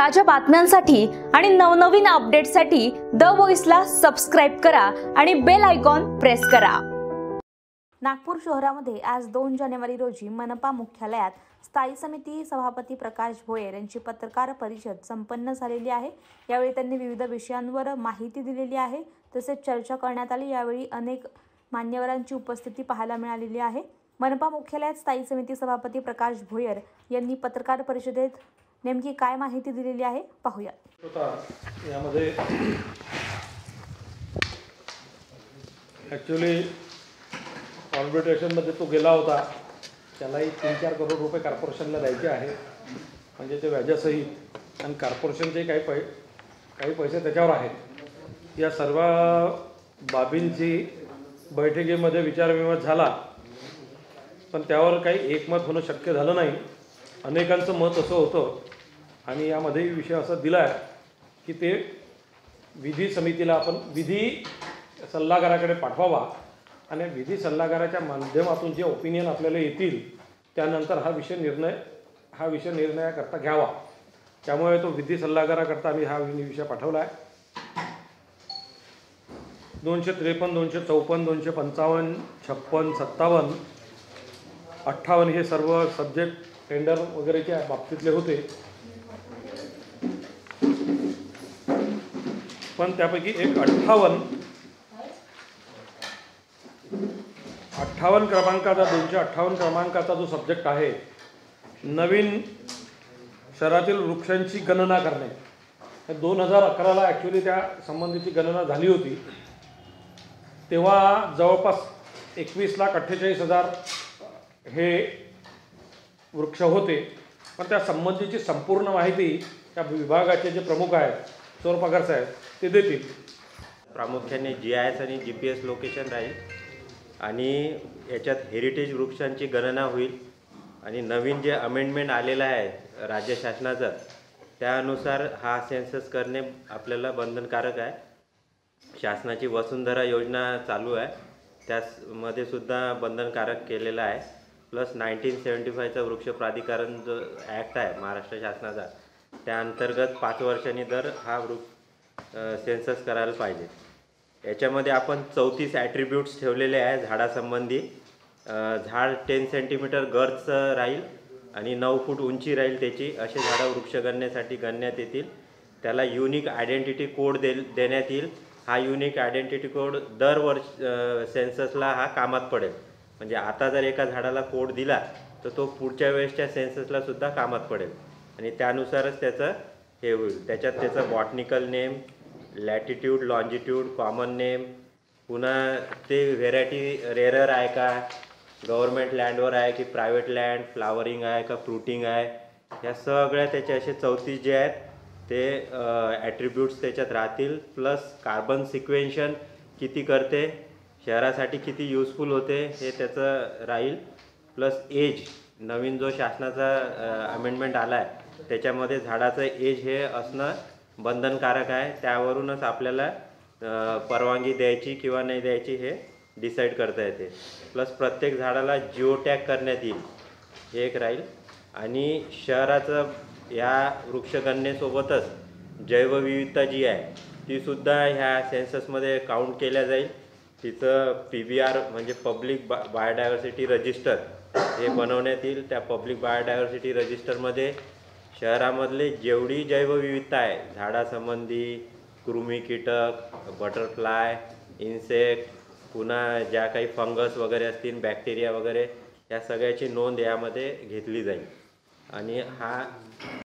ताज्या बातम्यांसाठी आणि नवनवीन अपडेट्ससाठी द व्हॉइसला सबस्क्राइब करा आणि बेल आयकॉन प्रेस करा। नागपूर शहरामध्ये आज 2 जानेवारी रोजी मनपा मुख्यालयात स्थायी समिती सभापती प्रकाश भोयर यांची पत्रकार परिषद संपन्न झालेली आहे। यावेळी त्यांनी विविध विषयांवर माहिती दिलेली आहे, तसेच चर्चा करण्यात आली। यावेळी अनेक मान्यवरांची उपस्थिती पाहायला मिळालेली आहे। मनपा मुख्यालयात स्थायी समिती सभापती प्रकाश भोयर यांनी पत्रकार परिषदेत नेमकी काय माहिती दिलेली आहे पाहूया। यामध्ये ॲक्च्युअली कॉर्पोरेशनमध्ये तो गेला होता, त्यालाही 3-4 करोड रुपये कॉर्पोरेशनला द्यायचे आहे, म्हणजे ते व्याजासहित, आणि कॉर्पोरेशनचे काही पैसे त्याच्यावर आहेत। या सर्व बाबींची बैठकीमध्ये विचारविनिमय झाला, पण त्यावर काही एकमत होणं शक्य झालं नाही। अनेकांचं मत असं होतं, आणि यामध्ये विषय असा दिला आहे की ते विधी समितीला आपण विधी सल्लागाराकडे पाठवावा, आणि विधी सल्लागाराच्या माध्यमातून जे ओपिनियन आपल्याला येतील त्यानंतर हा विषय निर्णयाकरता घ्यावा। त्यामुळे तो विधी सल्लागाराकरता आम्ही हा विषय पाठवला आहे। 253, 254, 255, 56, 57, 58 हे सर्व सब्जेक्ट टेंडर वगैरेच्या बाबतीतले होते, पण त्यापैकी एक 58 क्रमांकाचा 258 क्रमांकाचा जो सब्जेक्ट आहे, नवीन शहरातील वृक्षांची गणना करणे, 2011ला ॲक्च्युली त्या संबंधीची गणना झाली होती। तेव्हा जवळपास 21,48,000 हे वृक्ष होते, पण त्या संबंधीची संपूर्ण माहिती त्या विभागाचे जे प्रमुख आहेत चोरपगार साहेब ते देतील। प्रामुख्याने GIS आणि GPS लोकेशन राहील, आणि याच्यात हेरिटेज वृक्षांची गणना होईल, आणि नवीन जे अमेंडमेंट आलेलं आहे राज्य शासनाचं त्यानुसार हा सेन्सस करणे आपल्याला बंधनकारक आहे। शासनाची वसुंधरा योजना चालू आहे, त्यामध्ये सुद्धा बंधनकारक केलेलं आहे। प्लस 1975चा वृक्ष प्राधिकरण जो ॲक्ट आहे महाराष्ट्र शासनाचा, त्या अंतर्गत 5 वर्षांनी दर हा सेन्सस करायला पाहिजे। याच्यामध्ये आपण 34 ॲट्रिब्यूट्स ठेवलेले आहे झाडासंबंधी। झाड 10 सेंटीमीटर गर्थचं राहील आणि 9 फूट उंची राहील त्याची, असे झाडं वृक्ष गणनेसाठी गणण्यात येतील। त्याला युनिक आयडेंटिटी कोड देण्यात येईल। हा युनिक आयडेंटिटी कोड सेन्ससला हा कामात पडेल, म्हणजे आता जर एका झाडाला कोड दिला तर तो पुढच्या वेळेसच्या सेन्ससला सुद्धा कामात पडेल, आणि त्यानुसारच त्याचं हे होईल। त्याच्यात त्याचं botanical name, latitude, longitude, common name, पुन्हा ते व्हेरायटी रेअर आहे का, गव्हर्मेंट लँडवर आहे की प्रायव्हेट लँड, फ्लावरिंग आहे का फ्रुटिंग आहे, ह्या सगळ्या त्याचे असे 34 जे आहेत ते ॲट्रिब्यूट्स त्याच्यात राहतील। प्लस कार्बन सिक्वेन्शन किती करते, शहरासाठी किती युजफुल होते हे त्याचं राहील। प्लस एज, नवीन जो शासनाचा अमेंडमेंट आला आहे त्याच्यामध्ये झाडाचं एज हे असणं बंधनकारक आहे। त्यावरूनच आपल्याला परवानगी द्यायची किंवा नाही द्यायची हे डिसाईड करता येते। प्लस प्रत्येक झाडाला जिओ टॅग करण्यात येईल, हे एक राहील। आणि शहराचं या वृक्षगणनेसोबतच जैवविविधता जी आहे तीसुद्धा ह्या सेन्ससमध्ये काउंट केल्या जाईल। तिचं PBR म्हणजे पब्लिक बायोडायव्हर्सिटी रजिस्टर हे बनवण्यात येईल। त्या पब्लिक बायोडायव्हर्सिटी रजिस्टरमध्ये शहरामधले जेवढी जैवविविधता आहे, झाडासंबंधी, कृमी, कीटक, बटरफ्लाय, इन्सेक्ट, पुन्हा ज्या काही फंगस वगैरे असतील, बॅक्टेरिया वगैरे, या सगळ्याची नोंद यामध्ये घेतली जाईल। आणि हा